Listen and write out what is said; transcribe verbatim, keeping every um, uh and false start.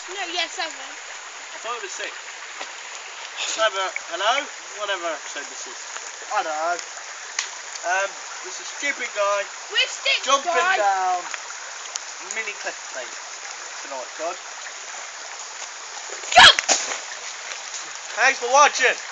No, yes, seven. I thought it was six. Whatever, hello? Whatever episode this is. I don't know. Um, this is stupid guy. We're stick jumping guy. down mini cliff face tonight, God. Jump! Thanks for watching.